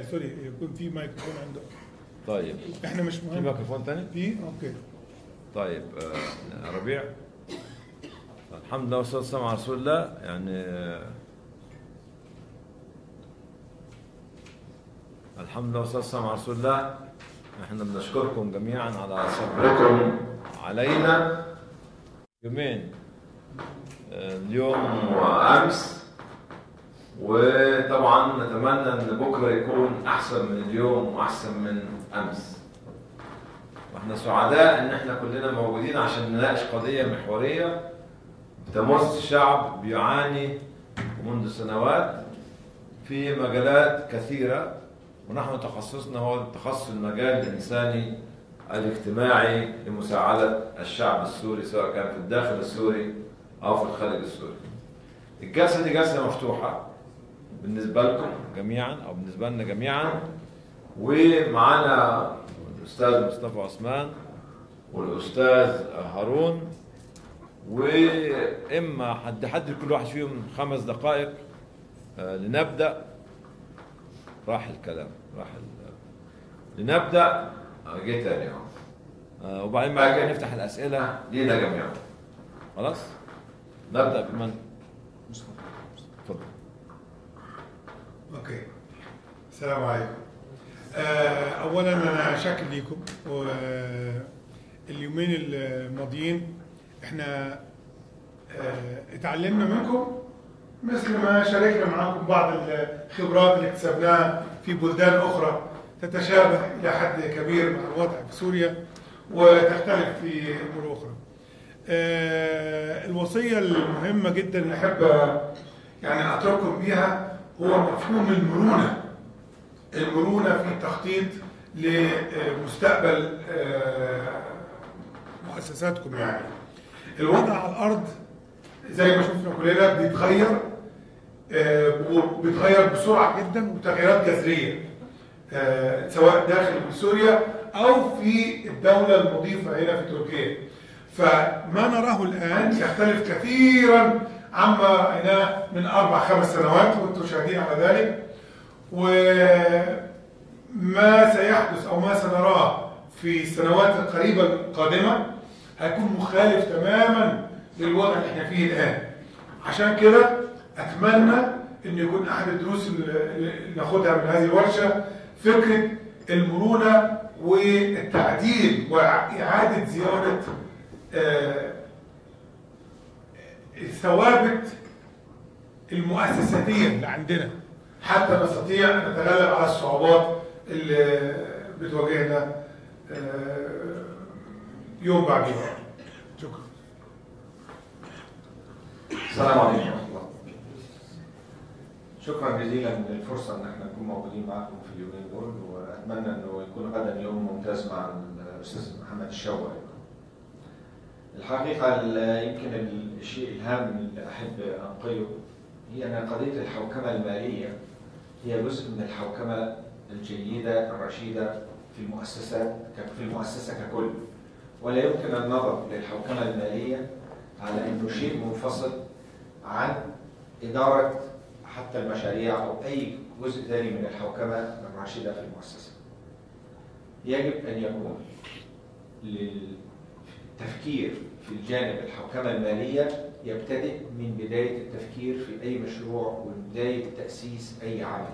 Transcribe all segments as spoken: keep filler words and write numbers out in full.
سوري يكون في ميكروفون عنده. طيب احنا مش في مهم. ميكروفون ثاني؟ في اوكي. طيب آه ربيع، الحمد لله والصلاة والسلام على رسول الله. يعني آه الحمد لله والصلاة والسلام على رسول الله. احنا بنشكركم جميعا على صبركم علينا يومين، آه اليوم وامس، وطبعا نتمنى ان بكره يكون احسن من اليوم واحسن من امس. واحنا سعداء ان احنا كلنا موجودين عشان نناقش قضيه محوريه تمس شعب بيعاني منذ سنوات في مجالات كثيره، ونحن تخصصنا هو تخصص المجال الانساني الاجتماعي لمساعده الشعب السوري سواء كان في الداخل السوري او في الخارج السوري. الجلسه دي جلسه مفتوحه بالنسبه لكم جميعا او بالنسبه لنا جميعا، ومعانا الاستاذ مصطفى عثمان والاستاذ هارون، واما حد حد كل واحد فيهم خمس دقائق آه لنبدا. راح الكلام راح ال... لنبدا جه تاني اهو آه وبعدين بعد كده نفتح الاسئله لينا جميعا. خلاص نبدا بمن؟ مصطفى. اتفضل. اوكي. السلام عليكم. آه اولا انا شاكر لكم، واليومين الماضيين احنا آه اتعلمنا منكم مثل ما شاركنا معكم بعض الخبرات اللي اكتسبناها في بلدان اخرى تتشابه الى حد كبير مع الوضع في سوريا وتختلف في امور اخرى. آه الوصيه المهمه جدا اللي احب يعني اترككم بيها هو مفهوم المرونه. المرونه في التخطيط لمستقبل مؤسساتكم. يعني الوضع على الارض زي ما شفنا كلنا بيتغير، وبيتغير بسرعه جدا وتغييرات جذريه سواء داخل سوريا او في الدوله المضيفه هنا في تركيا. فما نراه الان يختلف كثيرا عما رأيناه من أربع خمس سنوات وأنتم شاهدين على ذلك، وما سيحدث أو ما سنراه في السنوات القريبة القادمة هيكون مخالف تماما للوضع اللي احنا فيه الآن. عشان كده أتمنى أن يكون أحد الدروس اللي ناخدها من هذه الورشة فكرة المرونة والتعديل وإعادة زيارة آه الثوابت المؤسساتية اللي عندنا حتى نستطيع أن نتغلب على الصعوبات اللي بتواجهنا يوم بعد يوم. شكرا. السلام عليكم ورحمة الله. شكرا جزيلا للفرصة ان احنا نكون موجودين معكم في اليومين دول، واتمنى انه يكون غدا يوم ممتاز مع الاستاذ محمد الشوقي. الحقيقة يمكن الشيء الهام اللي أحب أنقله هي أن قضية الحوكمة المالية هي جزء من الحوكمة الجيدة الرشيدة في المؤسسات في المؤسسة ككل، ولا يمكن النظر للحوكمة المالية على أنه شيء منفصل عن إدارة حتى المشاريع أو أي جزء ثاني من الحوكمة الرشيدة في المؤسسة. يجب أن يكون للتفكير في الجانب الحوكمة المالية يبتدئ من بداية التفكير في أي مشروع وبداية تأسيس أي عمل.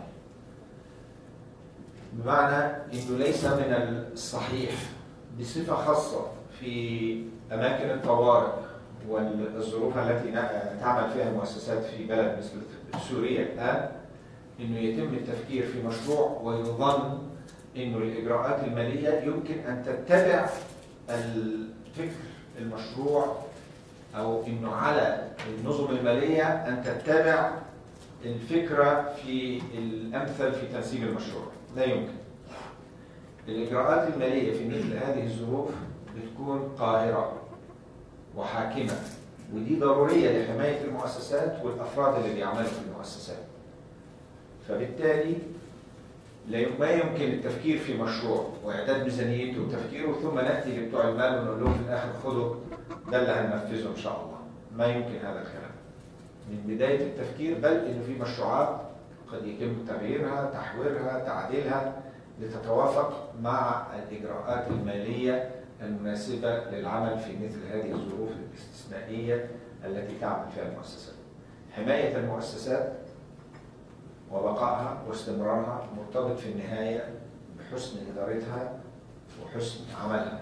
بمعنى أنه ليس من الصحيح بصفة خاصة في أماكن الطوارئ والظروف التي تعمل فيها المؤسسات في بلد مثل سوريا الآن أنه يتم التفكير في مشروع ويظن أنه الإجراءات المالية يمكن أن تتبع الفكر المشروع، أو أنه على النظم المالية أن تتبع الفكرة في الأمثل في تنسيق المشروع. لا يمكن. الإجراءات المالية في مثل هذه الظروف بتكون قاهرة وحاكمة، ودي ضرورية لحماية المؤسسات والأفراد اللي بيعملوا في المؤسسات. فبالتالي ما يمكن التفكير في مشروع وإعداد ميزانيته وتفكيره ثم نأتي لبتوع المال ونقول لهم في الآخر خذوا ده اللي هننفذه إن شاء الله. ما يمكن هذا الكلام من بداية التفكير، بل إنه في مشروعات قد يتم تغييرها، تحويرها، تعديلها لتتوافق مع الإجراءات المالية المناسبة للعمل في مثل هذه الظروف الاستثنائية التي تعمل فيها المؤسسات. حماية المؤسسات وبقائها واستمرارها مرتبط في النهاية بحسن إدارتها وحسن عملها.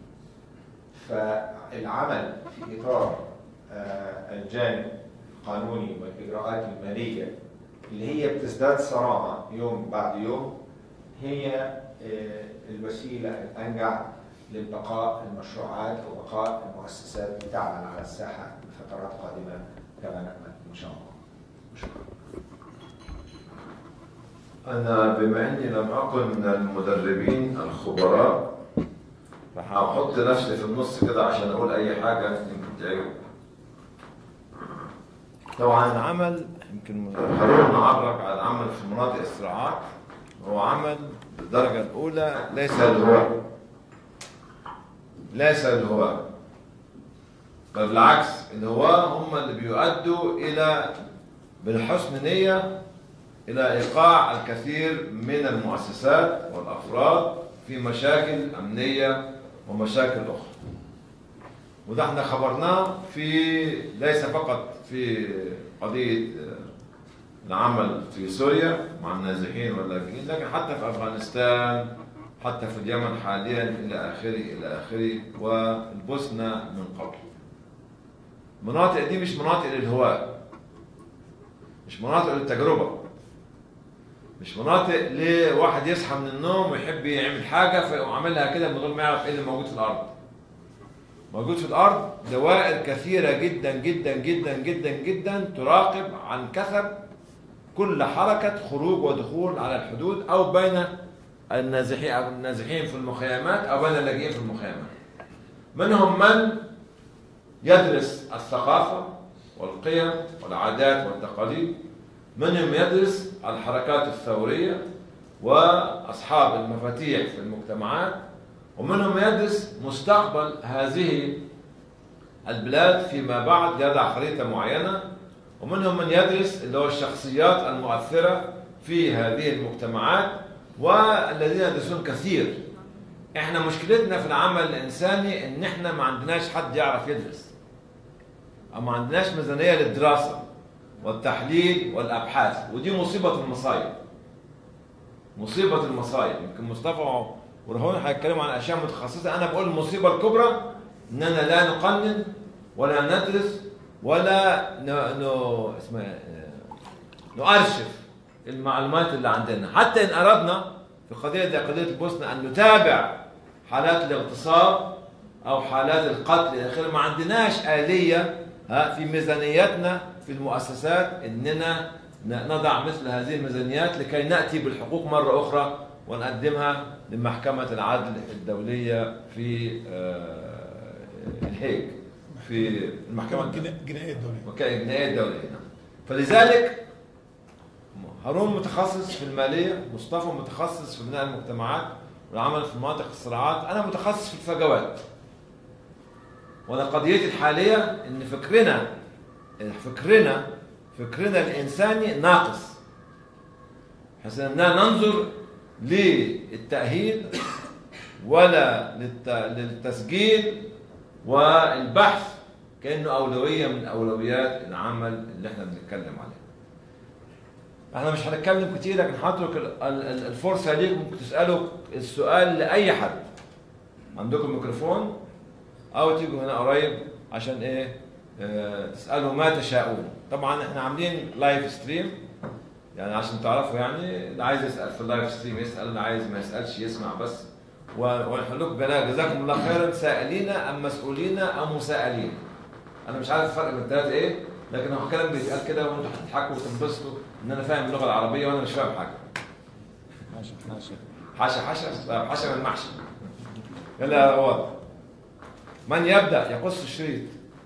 فالعمل في إطار الجانب القانوني والإجراءات المالية اللي هي بتزداد صرامة يوم بعد يوم هي الوسيلة الأنجع للبقاء المشروعات أو بقاء المؤسسات تعمل على الساحة لفترات قادمة كما نأمل إن شاء الله. شكرا. أنا بما أني لم أكن من المدربين الخبراء فهحط نفسي في النص كده عشان أقول أي حاجة يمكن تعجبكم. طبعا العمل يمكن هارون نعرج على العمل في مناطق الصراعات هو عمل بالدرجة الأولى ليس الهواء ليس الهواء بل بالعكس الهواء هم اللي بيؤدوا إلى بالحسن نية إلى إيقاع الكثير من المؤسسات والأفراد في مشاكل أمنية ومشاكل أخرى. وده احنا خبرناه في ليس فقط في قضية العمل في سوريا مع النازحين واللاجئين لكن حتى في أفغانستان حتى في اليمن حاليا إلى آخره إلى آخره والبوسنة من قبل. المناطق دي مش مناطق للهواء مش مناطق للتجربة مش مناطق لواحد يصحى من النوم ويحب يعمل حاجة فيقوم عاملها كده من غير ما يعرف ايه اللي موجود في الأرض. موجود في الأرض دوائر كثيرة جدا جدا جدا جدا جدا تراقب عن كثب كل حركة خروج ودخول على الحدود أو بين النازحين أو النازحين في المخيمات أو بين اللاجئين في المخيمات. منهم من يدرس الثقافة والقيم والعادات والتقاليد، منهم يدرس الحركات الثورية وأصحاب المفاتيح في المجتمعات، ومنهم يدرس مستقبل هذه البلاد فيما بعد يضع خريطة معينة، ومنهم من يدرس اللي هو الشخصيات المؤثرة في هذه المجتمعات والذين يدرسون كثير. احنا مشكلتنا في العمل الإنساني ان احنا ما عندناش حد يعرف يدرس او ما عندناش ميزانية للدراسة والتحليل والأبحاث، ودي مصيبة المصايب. مصيبة المصايب. يمكن مصطفى ورهون هيتكلموا عن أشياء متخصصة. أنا بقول المصيبة الكبرى إننا لا نقنن ولا ندرس ولا ن... ن... اسمها نؤرشف المعلومات اللي عندنا. حتى إن أردنا في قضية زي قضية البوسنة أن نتابع حالات الاغتصاب أو حالات القتل إلى آخره، ما عندناش آلية في ميزانيتنا في المؤسسات إننا نضع مثل هذه الميزانيات لكي نأتي بالحقوق مرة أخرى ونقدمها لمحكمة العدل الدولية في الهيج في المحكمة الجنائية الدولية. الجنائية الدولية. فلذلك هارون متخصص في المالية، مصطفى متخصص في بناء المجتمعات والعمل في مناطق الصراعات، أنا متخصص في الفجوات. وأنا قضيتي الحالية إن فكرنا فكرنا فكرنا الإنساني ناقص، حيث أننا ننظر للتأهيل ولا للتسجيل والبحث كأنه أولوية من أولويات العمل اللي احنا بنتكلم عليه. احنا مش هنتكلم كتير لكن هترك الفرصة ليكم تسألوا السؤال لأي حد. عندكم ميكروفون أو تيجوا هنا قريب عشان إيه اه تسألوا ما تشاءون. طبعا احنا عاملين لايف ستريم يعني عشان تعرفوا، يعني اللي عايز يسأل في اللايف ستريم يسأل، اللي عايز ما يسألش يسمع بس. ونحل لكم جزاكم الله خيرا سائلين أم مسؤولين أم مسائلين. أنا مش عارف الفرق بين الثلاثة إيه، لكن هو كلام بيتقال كده وأنتوا هتضحكوا وتنبسطوا إن أنا فاهم اللغة العربية وأنا مش فاهم حاجة. حاشا حاشا حاشا حاشا حاشا من المحشي. يلا يا رواد، من يبدأ يقص الشريط؟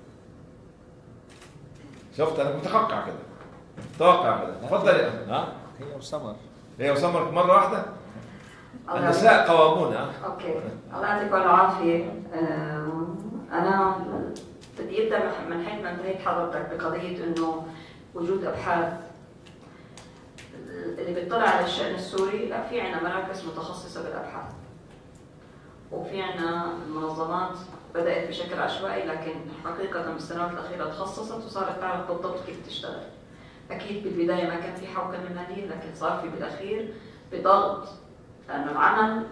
شفت أنا متوقع كده، متوقع كده. تفضل يا ها. هي وسمر. هي وسمر مرة واحدة؟ النساء قوامون. ها اوكي، الله يعطيكم العافيه. انا بدي ابدا من حيث ما انتهيت حضرتك بقضيه انه وجود ابحاث. اللي بيطلع على الشأن السوري، لا في عنا مراكز متخصصة بالأبحاث، وفي عنا منظمات بدأت بشكل عشوائي لكن حقيقة بالسنوات الأخيرة تخصصت وصارت تعرف بالضبط كيف تشتغل. أكيد بالبداية ما كان في حوكمة مالية، لكن صار في بالأخير بضغط، لأنه العمل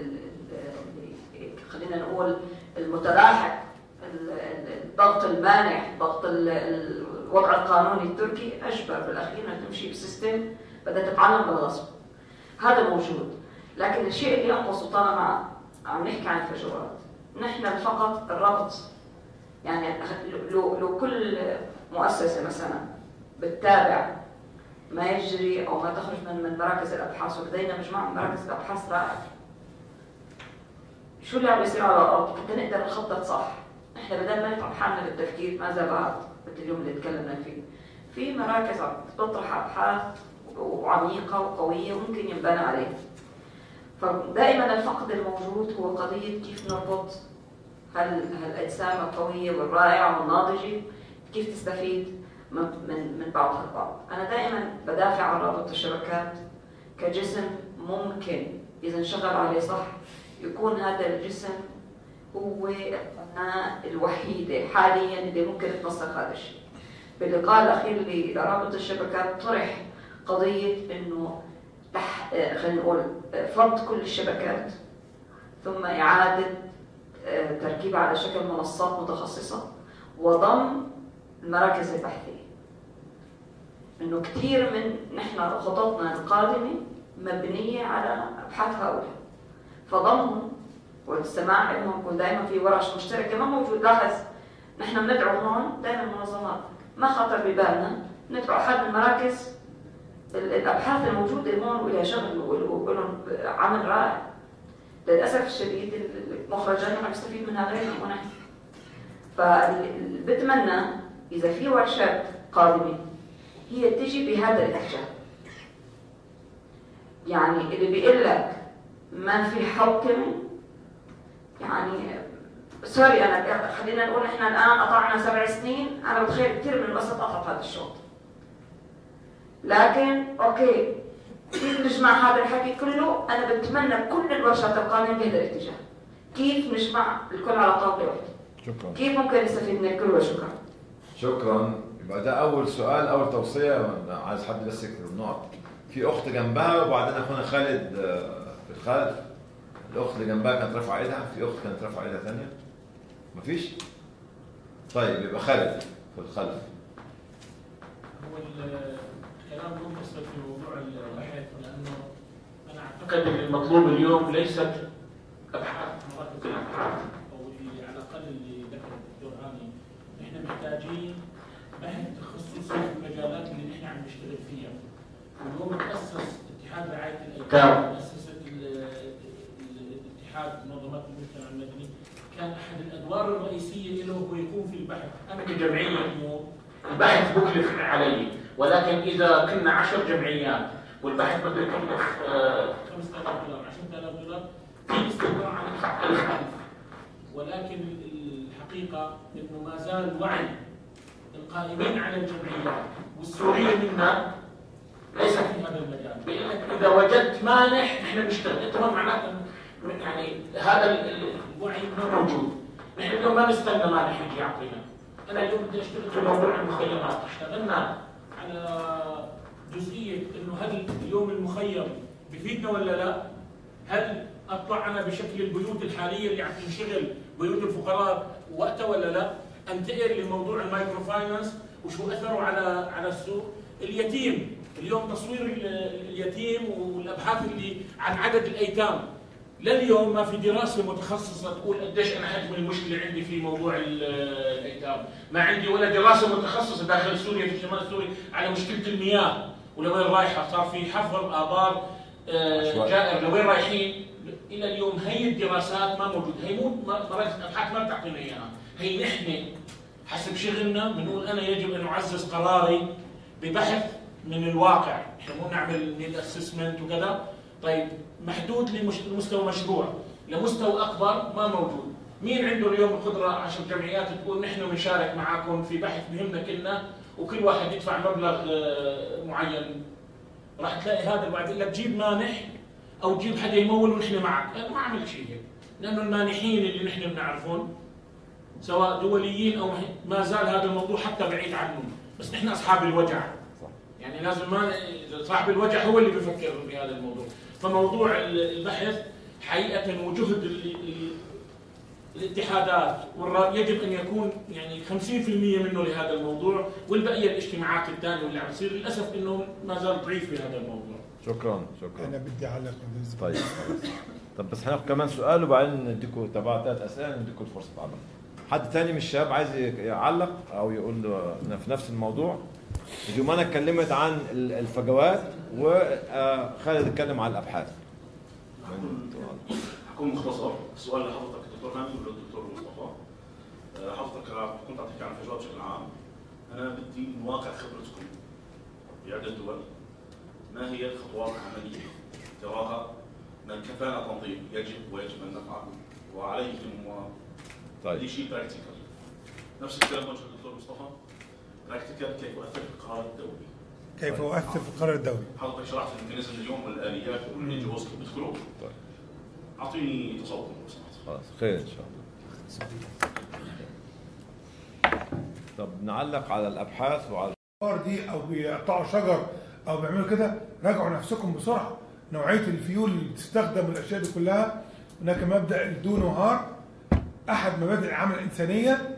خلينا نقول المتلاحق، الضغط المانح، ضغط الوضع القانوني التركي أجبر بالأخير أن تمشي بسيستم بدأت تتعلم بالغصب. هذا موجود، لكن الشيء اللي ينقص طالما عم نحكي عن الفجوات، نحن فقط الربط. يعني لو لو كل مؤسسة مثلا بتتابع ما يجري أو ما تخرج من من مراكز الأبحاث، وبدينا مجموعة من مراكز الأبحاث رائع، شو اللي عم بيصير على الأرض حتى نقدر نخطط صح. احنا بدل ما نتعب حالنا بالتفكير ماذا بعد مثل اليوم اللي تكلمنا فيه، في مراكز عم تطرح أبحاث وعميقة وقوية وممكن ينبنى عليها. فدائما الفقد الموجود هو قضية كيف نربط هال هالأجسام القوية والرائعة والناضجة، كيف تستفيد من من من بعضها البعض. أنا دائما بدافع عن رابط الشبكات كجسم ممكن إذا انشغل عليه صح يكون هذا الجسم هو القناة الوحيدة حاليا اللي ممكن تنسق هذا الشيء. باللقاء الأخير لرابط الشبكات طرح قضية إنه تح... خلينا نقول فرض كل الشبكات ثم إعادة تركيبها على شكل منصات متخصصة وضم المراكز البحثية. إنه كثير من نحن خططنا القادمة مبنية على أبحاث هؤلاء، فضمهم والاستماع لهم يكون دائما في ورش مشتركة ما موجود. لاحظ نحن بندعو هون دائما المنظمات ما خطر ببالنا ندعو أحد من مراكز الأبحاث الموجودة هون وإلى شغل ولهم عمل رائع. للأسف الشديد المخرجات عم يستفيد منها غيرنا ونحن. فبتمنى إذا في ورشات قادمة هي تجي بهذا الاتجاه. يعني اللي بيقول لك ما في حوكمة، يعني سوري أنا خلينا نقول إحنا الآن قطعنا سبع سنين، أنا بتخيل كثير من الوسط قطعت هذا الشوط. لكن أوكي كيف نجمع هذا الحكي كله؟ أنا بتمنى كل الورشات القادمة بهذا الاتجاه. كيف نجمع الكل على طاولة واحدة؟ شكرا. كيف ممكن نستفيد من الكل؟ وشكرا. شكرا. يبقى ده أول سؤال، أول توصية. عايز حد بس يكتب النقط. في أخت جنبها وبعدين أخونا خالد في الخلف. الأخت اللي جنبها كانت رافعة إيدها، في أخت كانت رافعة إيدها ثانية. مفيش؟ طيب يبقى خالد في الخلف. هو الكلام منفصل في موضوع البحث، لأنه أنا أعتقد أن المطلوب اليوم ليست أبحاث مراكز الأبحاث أو اللي على الأقل اللي ذكر الدكتور هاني، نحن محتاجين بحث تخصصي في المجالات اللي نحن عم نشتغل فيها. واليوم تأسس اتحاد رعاية الأيتام، مؤسسة الاتحاد منظمات المجتمع المدني، كان أحد الأدوار الرئيسية له هو يكون في البحث. أنا كجمعية إنه البحث بكلف علي، ولكن إذا كنا عشر جمعيات والبحث بده يكلف خمسة آلاف دولار عشرة آلاف دولار في استقرار عن ألف ألف. ولكن الحقيقة إنه ما زال وعي القائمين على الجمعيات والسوريين منا ليس في هذا المجال. بيقول لك إذا وجدت مانح إحنا بنشتغل، أنت ما معناته يعني هذا الوعي ما موجود. نحن اليوم ما نستنى مانح يجي يعطينا. أنا اليوم بدي أشتغل في موضوع المخيمات، اشتغلنا على جزئية إنه هل اليوم المخيم بفيدنا ولا لا؟ هل أطلع أنا بشكل البيوت الحالية اللي عم تنشغل بيوت الفقراء وقتها ولا لا؟ أنتقل لموضوع المايكرو فاينانس وشو أثره على على السوق؟ اليتيم، اليوم تصوير اليتيم والأبحاث اللي عن عدد الأيتام. لليوم ما في دراسة متخصصة تقول قديش أنا حجم المشكلة عندي في موضوع الأيتام، ما عندي ولا دراسة متخصصة داخل سوريا في شمال سوريا على مشكلة المياه ولوين رايحة، صار في حفر آبار جائر لوين رايحين. إلى اليوم هي الدراسات ما موجودة، هي مو مراكز الأبحاث ما بتعطينا إياها، هي نحن حسب شغلنا بنقول أنا يجب أن أعزز قراري ببحث من الواقع، احنا مو نعمل نيد اسسمنت وكذا. طيب محدود لمستوى مشروع، لمستوى اكبر ما موجود. مين عنده اليوم القدره عشر جمعيات تقول نحن بنشارك معكم في بحث بهمنا كلنا وكل واحد يدفع مبلغ معين؟ راح تلاقي هذا الواحد يقول لك جيب مانح او جيب حدا يمول ونحن معك. انا ما عملت شيء هيك، لانه المانحين اللي نحن بنعرفهم سواء دوليين او ما زال هذا الموضوع حتى بعيد عنهم، بس نحن اصحاب الوجع. يعني لازم ما صاحب الوجع هو اللي بيفكر بهذا الموضوع. فموضوع البحث حقيقه وجهد الاتحادات يجب ان يكون يعني خمسين بالمئة منه لهذا الموضوع، والبقيه الاجتماعات الثانيه واللي عم تصير للاسف انه ما زال ضعيف في هذا الموضوع. شكرا شكرا. انا بدي اعلق. طيب طب بس هناخذ كمان سؤال وبعدين نديكم تبع ثلاث اسئله نديكم الفرصه تعلق. حد ثاني من الشباب عايز يعلق او يقول في نفس الموضوع؟ اليوم انا اتكلمت عن الفجوات وخالد اتكلم عن الابحاث. حكون مختصر. السؤال لحضرتك دكتور هاني ولا الدكتور مصطفى؟ حضرتك كنت عم تحكي عن الفجوات بشكل عام. انا بدي من واقع خبرتكم في عده دول، ما هي الخطوات العمليه تراها من كفانا تنظيم يجب ويجب ان نفعله وعليكم و طيب شيء براكتيكال. نفس الكلام وجه الدكتور مصطفى. براكتيكال كيف يؤثر في القرار الدولي؟ كيف يؤثر في القرار الدولي؟ حضرتك شرحت الميكانيزم اليوم والاليات والانجوز كيف بيدخلوا. طيب اعطيني تصور لو سمحت. خلاص خير ان شاء الله. طب نعلق على الابحاث وعلى دي او بيقطعوا شجر او بيعملوا كده، راجعوا نفسكم بسرعه. نوعيه الفيول اللي بتستخدم والاشياء دي كلها، هناك مبدا الدو نو هارم احد مبادئ العمل الانسانيه،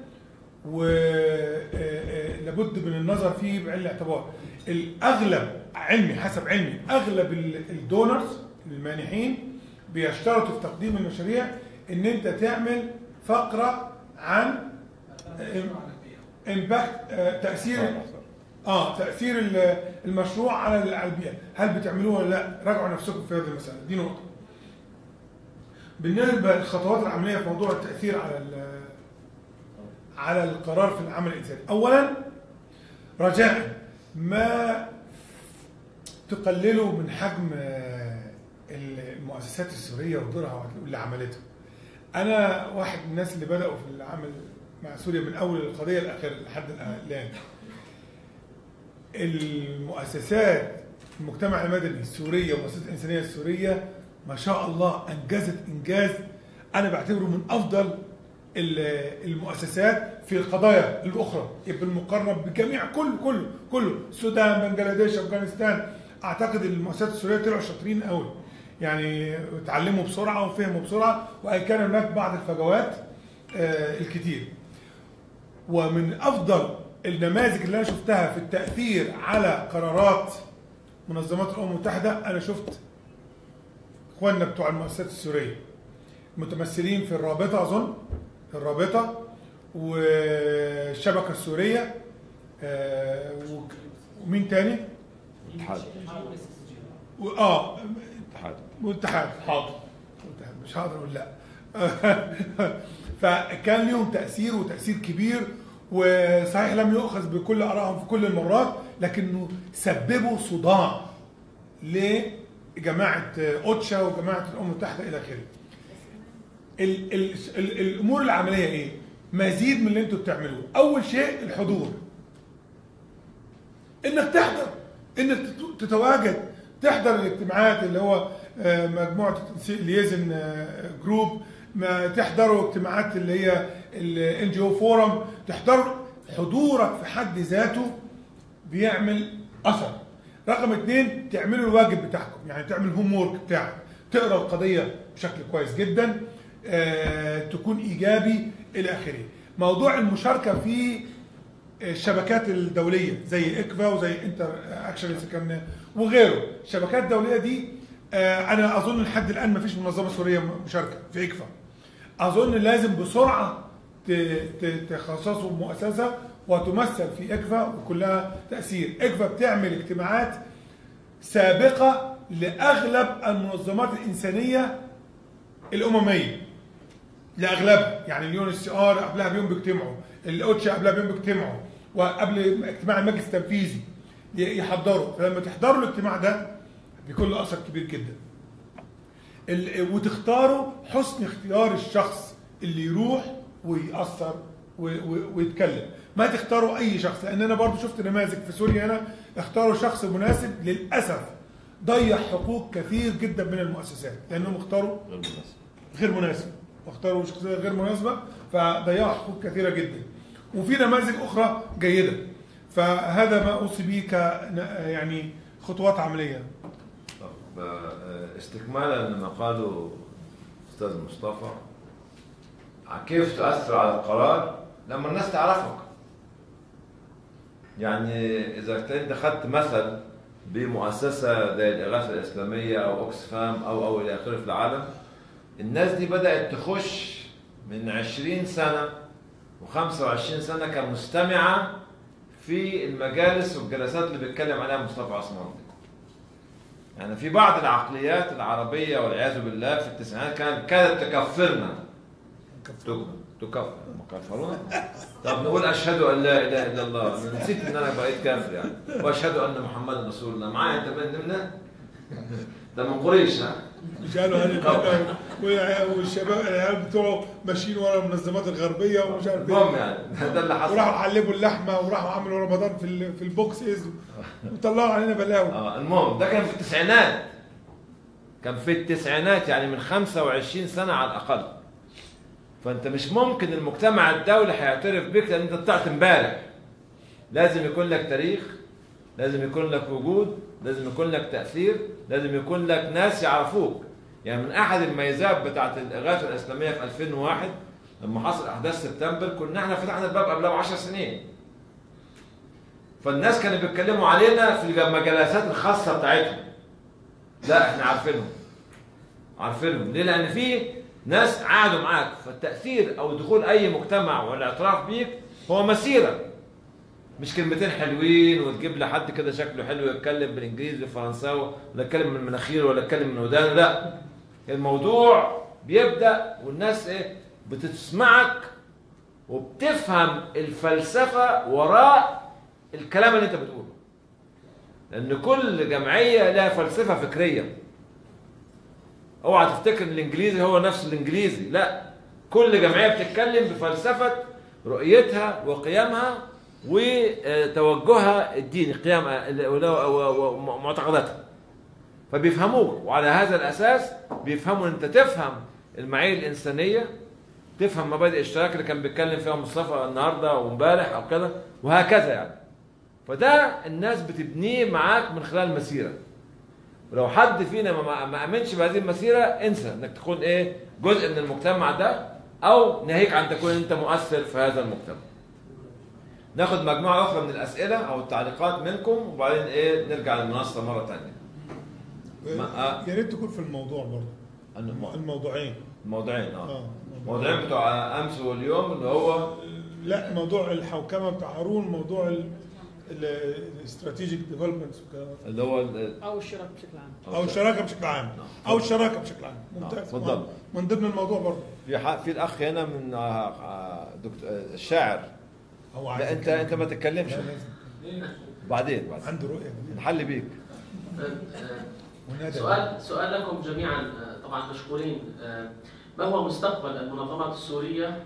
ولابد من النظر فيه بعين الاعتبار. الاغلب علمي حسب علمي اغلب الدونرز المانحين بيشترطوا في تقديم المشاريع ان انت تعمل فقره عن امباكت تاثير اه تاثير المشروع على البيئه، هل بتعملوه ولا لا؟ راجعوا نفسكم في هذه المساله، دي نقطه. بالنسبه للخطوات العمليه في موضوع التاثير على على القرار في العمل الانساني، اولا رجاء ما تقللوا من حجم المؤسسات السوريه ودورها واللي عملته. انا واحد من الناس اللي بداوا في العمل مع سوريا من اول القضيه الاخيره لحد الان. المؤسسات المجتمع المدني السوريه والمؤسسات الانسانيه السوريه ما شاء الله انجزت انجاز انا بعتبره من افضل المؤسسات في القضايا الاخرى بالمقارنه بجميع كل كل كله السودان، بنجلاديش، افغانستان. اعتقد المؤسسات السوريه طلعوا شاطرين قوي، يعني اتعلموا بسرعه وفهموا بسرعه، وان كان هناك بعض الفجوات آه الكتير. ومن افضل النماذج اللي انا شفتها في التاثير على قرارات منظمات الامم المتحده، انا شفت اخواننا بتوع المؤسسات السوريه متمثلين في الرابطه، اظن الرابطه والشبكه السوريه آه ومين تاني؟ الاتحاد. اه الاتحاد والاتحاد حاضر مش هقدر اقول لا. فكان ليهم تاثير وتاثير كبير، وصحيح لم يؤخذ بكل ارائهم في كل المرات، لكنه سببوا صداع لجماعه اوتشا وجماعه الامم المتحده الى اخره. ال ال ال الامور العمليه ايه؟ مزيد من اللي انتم بتعملوه. اول شيء الحضور، انك تحضر، انك تتواجد، تحضر الاجتماعات اللي هو مجموعه ليزن جروب، ما تحضروا اجتماعات اللي هي الان جي او فورم، تحضروا. حضورك في حد ذاته بيعمل اثر. رقم اثنين، تعملوا الواجب بتاعكم، يعني تعمل الهوم وورك بتاعك، تقرا القضيه بشكل كويس جدا، آه، تكون ايجابي الى اخره. موضوع المشاركه في الشبكات الدوليه زي اكفا وزي انتر اكشن وغيره، الشبكات الدوليه دي آه، انا اظن لحد الان ما فيش منظمه سوريه مشاركه في اكفا. اظن لازم بسرعه تخصصوا مؤسسه وتمثل في اكفا وكلها تاثير. اكفا بتعمل اجتماعات سابقه لاغلب المنظمات الانسانيه الامميه، لاغلبها، يعني اليون اس ار قبلها بيوم بيجتمعوا، الاوتشا قبلها بيوم بيجتمعوا، وقبل اجتماع المجلس التنفيذي يحضروا. فلما تحضروا الاجتماع ده بيكون له اثر كبير جدا. وتختاروا حسن اختيار الشخص اللي يروح ويأثر ويتكلم، ما تختاروا اي شخص، لان انا برضو شفت نماذج في سوريا هنا اختاروا شخص مناسب، للاسف ضيع حقوق كثير جدا من المؤسسات لانهم اختاروا غير مناسب واختاروا شخصيه غير مناسبه، فضيعوا حقوق كثيره جدا. وفي نماذج اخرى جيده، فهذا ما اوصي به ك يعني خطوات عمليه. طب استكمالا لما قاله استاذ مصطفى، كيف تؤثر على القرار لما الناس تعرفك؟ يعني اذا انت اخذت مثل بمؤسسه زي الاغاثه الاسلاميه او اوكسفام او او الى اخره في العالم، الناس دي بدات تخش من عشرين سنه وخمسة وعشرين سنه كمستمعه في المجالس والجلسات اللي بيتكلم عليها مصطفى عثمان. يعني في بعض العقليات العربيه والعياذ بالله في التسعينات كانت كانت تكفرنا. تكفر مكفرونا؟ طب نقول اشهد ان لا اله الا الله، انا نسيت ان انا بقيت كافر يعني، واشهد ان محمد رسول الله. معايا انت من ضمننا؟ ده من قريش ها؟ قالوا هذه والشباب العيال بتوعه ماشيين ورا المنظمات الغربيه ومش عارف ايه. المهم يعني ده اللي حصل. وراحوا حلبوا اللحمه وراحوا عملوا رمضان في في البوكسز وطلعوا علينا بلاوي. اه المهم ده كان في التسعينات. كان في التسعينات يعني من خمسة وعشرين سنه على الاقل. فانت مش ممكن المجتمع الدولي هيعترف بك لان انت طلعت امبارح. لازم يكون لك تاريخ، لازم يكون لك وجود، لازم يكون لك تاثير، لازم يكون لك ناس يعرفوك. يعني من احد الميزات بتاعت الاغاثه الاسلاميه في ألفين وواحد لما حصل احداث سبتمبر كنا احنا فتحنا الباب قبلها بعشر سنين. فالناس كانوا بيتكلموا علينا في المجالسات الخاصه بتاعتهم. لا احنا عارفينهم. عارفينهم ليه؟ لان في ناس قعدوا معاك. فالتاثير او دخول اي مجتمع والاعتراف بيك هو مسيره، مش كلمتين حلوين وتجيب لحد كده شكله حلو يتكلم بالانجليزي والفرنساوي ولا يتكلم من مناخيره ولا يتكلم من ودانه. لا، الموضوع بيبدا والناس ايه بتسمعك وبتفهم الفلسفه وراء الكلام اللي انت بتقوله. لان كل جمعيه لها فلسفه فكريه. اوعى تفتكر ان الانجليزي هو نفس الانجليزي، لا، كل جمعيه بتتكلم بفلسفه رؤيتها وقيمها وتوجهها الديني، قيمها ومعتقداتها. فبيفهموك، وعلى هذا الاساس بيفهموا ان انت تفهم المعايير الانسانيه، تفهم مبادئ الاشتراك اللي كان بيتكلم فيها مصطفى النهارده وامبارح او كذا وهكذا يعني. فده الناس بتبنيه معاك من خلال المسيره. ولو حد فينا ما امنش بهذه المسيره انسى انك تكون ايه جزء من المجتمع ده، او ناهيك عن تكون انت مؤثر في هذا المجتمع. ناخد مجموعه اخرى من الاسئله او التعليقات منكم وبعدين ايه نرجع للمنصه مره ثانيه. يا ريت تكون في الموضوع برضه. الموضوعين الموضوعين اه الموضوعين بتوع امس واليوم اللي هو لا، موضوع الحوكمه بتاع هارون، موضوع الاستراتيجيك ديفلوبمنت اللي هو او الشراكه بشكل عام او الشراكه بشكل عام او الشراكه بشكل عام. ممتاز. اتفضل. من ضمن الموضوع برضه في في الاخ هنا من دكتور الشاعر. لا انت انت ما تتكلمش بعدين بعدين عنده رؤيه نحل بيك. سؤال سؤال لكم جميعا، طبعا مشكورين. ما هو مستقبل المنظمات السوريه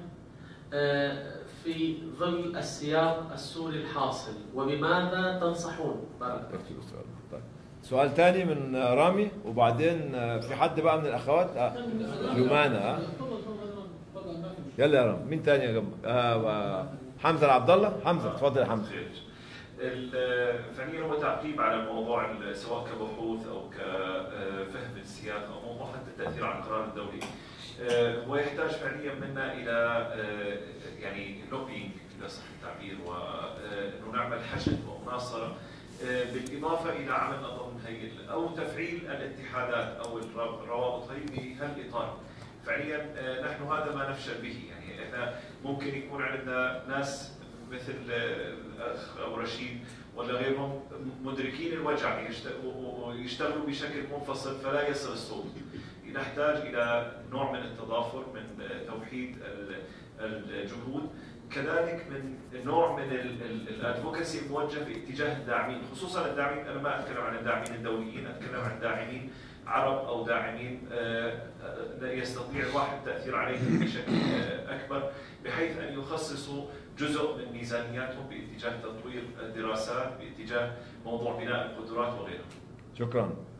في ظل السياق السوري الحاصل وبماذا تنصحون؟ بارك طيب. سؤال ثاني من رامي وبعدين في حد بقى من الاخوات يمانة. يلا يا رامي. مين ثاني يا جماعه؟ حمزه عبد الله. حمزه اتفضل يا حمزه. فعليا هو تعقيب على الموضوع سواء كبحوث او كفهم السياق او موضوع حتى التاثير على القرار الدولي. هو يحتاج فعليا منا الى يعني لوبينج اذا صح التعبير، وانه نعمل حشد ومناصره بالاضافه الى عمل اظن هيئه او تفعيل الاتحادات او الروابط هي بهالاطار. فعليا نحن هذا ما نفشل به، يعني احنا ممكن يكون عندنا ناس مثل الاخ ابو رشيد ولا غيرهم مدركين الوجع ويشتغلوا بشكل منفصل فلا يصل الصوت. نحتاج الى نوع من التضافر، من توحيد الجهود، كذلك من نوع من الادفوكسي الموجه في اتجاه الداعمين، خصوصا الداعمين. انا ما اتكلم عن الداعمين الدوليين، اتكلم عن داعمين عرب او داعمين يستطيع الواحد التاثير عليهم بشكل اكبر، بحيث ان يخصصوا جزء من ميزانياتهم باتجاه تطوير الدراسات، باتجاه موضوع بناء القدرات وغيرها. شكرا.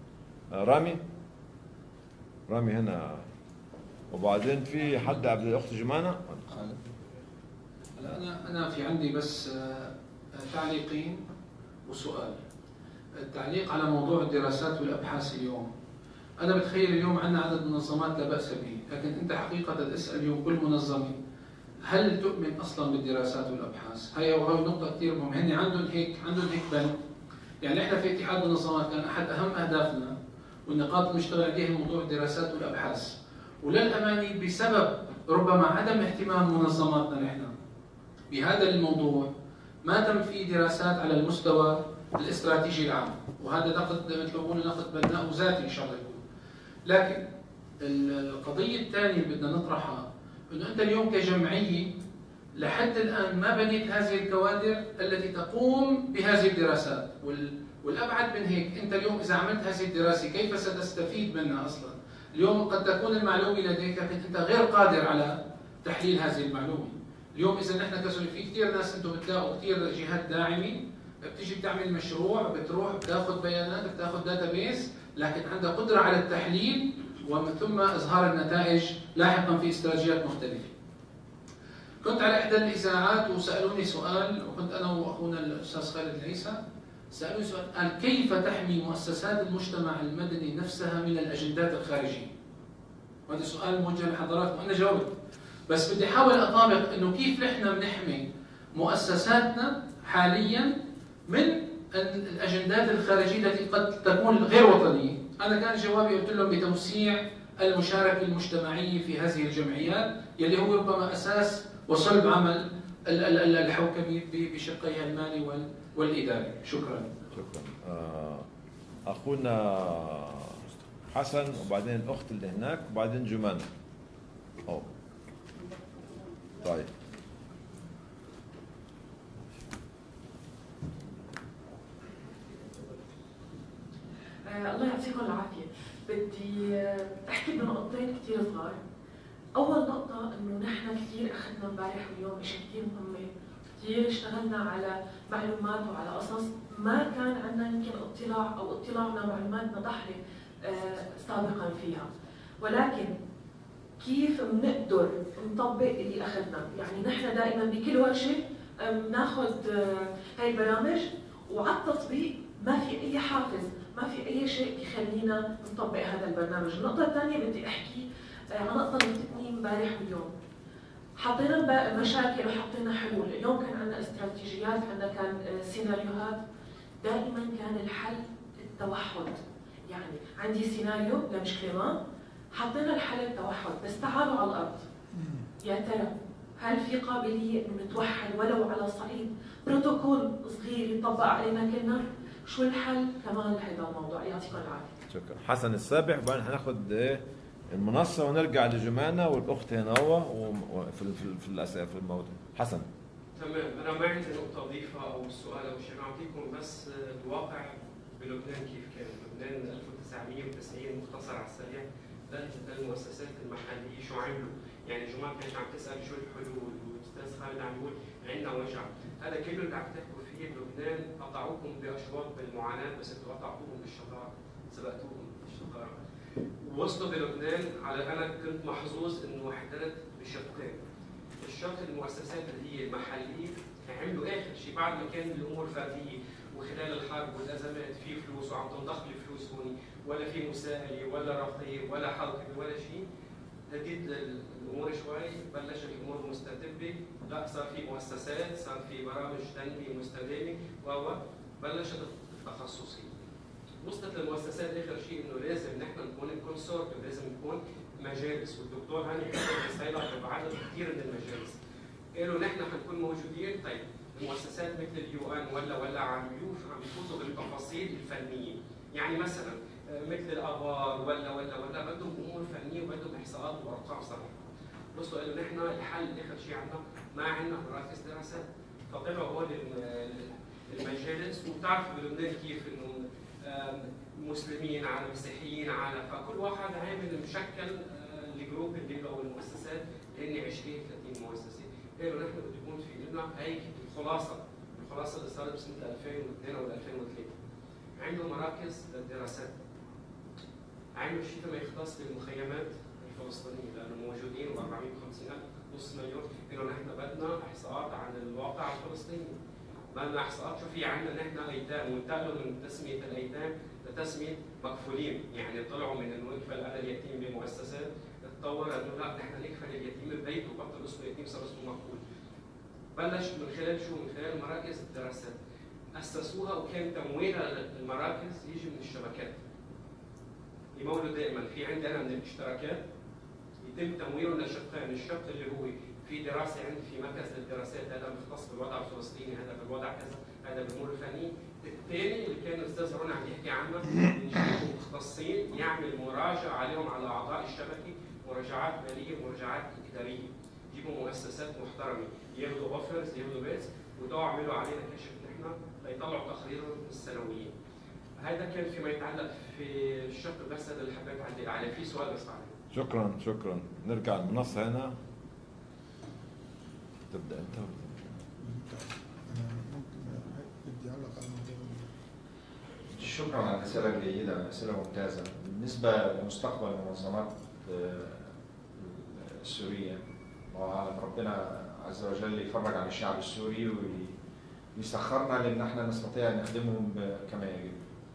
رامي رامي هنا، وبعدين في حد قبل الاخت جمانه. هلا انا انا في عندي بس تعليقين وسؤال. التعليق على موضوع الدراسات والابحاث اليوم، انا بتخيل اليوم عندنا عدد منظمات لا باس به، لكن انت حقيقه تسال اليوم كل منظمه هل تؤمن اصلا بالدراسات والابحاث؟ هي وهي نقطه كثير مهمه، هن عندهم هيك عندهم هيك بند. يعني احنا في اتحاد المنظمات كان احد اهم اهدافنا والنقاط اللي بنشتغل عليها موضوع الدراسات والابحاث، وللامانه بسبب ربما عدم اهتمام منظماتنا نحن بهذا الموضوع ما تم فيه دراسات على المستوى الاستراتيجي العام، وهذا نقد مثل ما بقولوا نقد بناء وذاتي ان شاء الله يكون. لكن القضيه الثانيه اللي بدنا نطرحها انه انت اليوم كجمعيه لحد الان ما بنيت هذه الكوادر التي تقوم بهذه الدراسات، والابعد من هيك انت اليوم اذا عملت هذه الدراسه كيف ستستفيد منها اصلا؟ اليوم قد تكون المعلومه لديك لكن انت غير قادر على تحليل هذه المعلومه. اليوم اذا نحن كسوري في كثير ناس انتم بتلاقوا كثير جهات داعمه بتيجي بتعمل مشروع، بتروح بتاخذ بيانات، بتاخذ داتا بيس، لكن عندها قدره على التحليل ومن ثم اظهار النتائج لاحقا في استراتيجيات مختلفه. كنت على احدى الاذاعات وسالوني سؤال، وكنت انا واخونا الاستاذ خالد العيسى سالوني سؤال، قال كيف تحمي مؤسسات المجتمع المدني نفسها من الاجندات الخارجيه؟ وهذا سؤال موجه لحضراتكم وانا جاوبت، بس بدي احاول اطابق انه كيف نحن بنحمي مؤسساتنا حاليا من الاجندات الخارجيه التي قد تكون غير وطنيه. انا كان جوابي قلت لهم بتوسيع المشاركه المجتمعيه في هذه الجمعيات يلي هو ربما اساس وصلب عمل الحوكمه بشقيها المالي والاداري. شكرا. شكرا. اخونا حسن وبعدين الاخت اللي هناك وبعدين جمان. أوه. طيب. آه الله يعطيكم العافية. بدي أحكي بنقطتين كثير صغار. أول نقطة إنه نحن كثير أخذنا امبارح واليوم أشياء كثير مهمة، كثير اشتغلنا على معلومات وعلى قصص ما كان عندنا يمكن اطلاع أو اطلاعنا معلوماتنا ضحلة آه سابقا فيها، ولكن كيف بنقدر نطبق اللي اخذناه؟ يعني نحن دائما بكل ورشه بناخذ هاي البرامج وعلى التطبيق ما في اي حافز، ما في اي شيء بيخلينا نطبق هذا البرنامج. النقطه الثانيه بدي احكي عن نقطه نفتني امبارح واليوم. حطينا مشاكل وحطينا حلول، اليوم كان عندنا استراتيجيات، عندنا كان سيناريوهات، دائما كان الحل التوحد. يعني عندي سيناريو لمشكله ما، حطينا الحل التوحد، بس تعالوا على الارض. يا ترى هل في قابليه انه نتوحد ولو على صعيد بروتوكول صغير يطبق علينا كلنا؟ شو الحل كمان لهذا الموضوع؟ يعطيكم العافيه. شكرا. حسن السابح، وبعدين حناخذ المنصه ونرجع لجمانه والاخت هنا في في في الاسئله في الموضوع. حسن. تمام، انا ما عندي نقطه اضيفها او سؤال او شيء، اعطيكم بس الواقع بلبنان كيف كان. لبنان ألف وتسعمئة وتسعين مختصر على السريع، المؤسسات المحليه شو عملوا؟ يعني جمال كانت عم تسال شو الحلول، والاستاذ خالد عم يقول عندنا وجع، هذا كله اللي عم تحكوا فيه بلبنان قطعوكم باشواط بالمعاناه، بس انتم قطعتوهم بالشطاره، سبقتوهم بالشطاره. ووصلوا بلبنان على انا كنت محظوظ انه حضرت بشقين. الشق المؤسسات اللي هي المحليه عملوا اخر شيء بعد ما كان الامور فرديه، وخلال الحرب والازمات في فلوس وعم تنضخ لي فلوس هون، ولا في مساءله ولا رقيب ولا حلقه ولا شيء. هديت الامور شوي، بلشت الامور مستتبه، لا صار في مؤسسات، صار في برامج تنميه مستدامه، و بلشت التخصصيه. وصلت للمؤسسات اخر شيء انه لازم نحن نكون كونسورت، ولازم نكون مجالس، والدكتور هاني حسن بيستعيد بعدد كثير من المجالس. قالوا نحن حنكون موجودين. طيب المؤسسات مثل اليو ان ولا ولا عم عم بيفوتوا بالتفاصيل الفنيه، يعني مثلا مثل الابار ولا ولا ولا بدهم امور فنيه وبدهم احصاءات وارقام صحيحه. بصوا قالوا نحن الحل اخر شيء عندنا ما عندنا مراكز دراسات، فطلعوا هول المجالس. وبتعرفوا بلبنان كيف انه مسلمين على مسيحيين على، فكل واحد عامل مشكل الجروب اللي له او المؤسسات هن عشرين ثلاثين مؤسسه. قالوا نحن بده يكون في لنا هيك الخلاصه، الخلاصه اللي صارت بسنه ألفين واثنين ولا ألفين وثلاثة. عندهم مراكز للدراسات، عملوا شيء فيما يختص بالمخيمات الفلسطينيه لانه موجودين وأربعمئة وخمسين ألف نص مليون، انه نحن بدنا احصاءات عن الواقع الفلسطيني. بدنا احصاءات شو في عندنا نحن ايتام، وانتقلوا من تسميه الايتام لتسميه مكفولين، يعني طلعوا من انه يكفل انا اليتيم بمؤسسات تطور انه لا نحن نكفل اليتيم ببيته وبطل اسمه يتيم صار اسمه مكفول. بلش من خلال شو؟ من خلال مراكز الدراسات. اسسوها وكان تمويلها المراكز يجي من الشبكات. يمولوا دائما في عندنا من الاشتراكات يتم تمويله لشقين، الشق اللي هو في دراسه عندي في مركز للدراسات هذا مختص بالوضع الفلسطيني، هذا بالوضع كذا، هذا بالامور الفنيه. الثاني اللي كان الاستاذ هارون عم يحكي عنه نجيب مختصين يعمل مراجعه عليهم على اعضاء الشبكه، مراجعات ماليه، مراجعات اداريه. يجيبوا مؤسسات محترمه ياخذوا اوفرز، ياخذوا بيتس، وتوعوا يعملوا علينا كشف نحن ليطلعوا تقريرهم السنويين. هذا كان فيما يتعلق في الشق بس هذا اللي حبيت اعلق عليه. في سؤال بس بعد. شكرا شكرا. نرجع المنصه هنا. تبدا انت ولا بدي اعلق على الموضوع. شكرا على الاسئله الجيده، اسئله ممتازه. بالنسبه لمستقبل المنظمات السوريه، ربنا عز وجل يفرج عن الشعب السوري ويسخرنا لان احنا نستطيع ان نخدمهم كما يجب.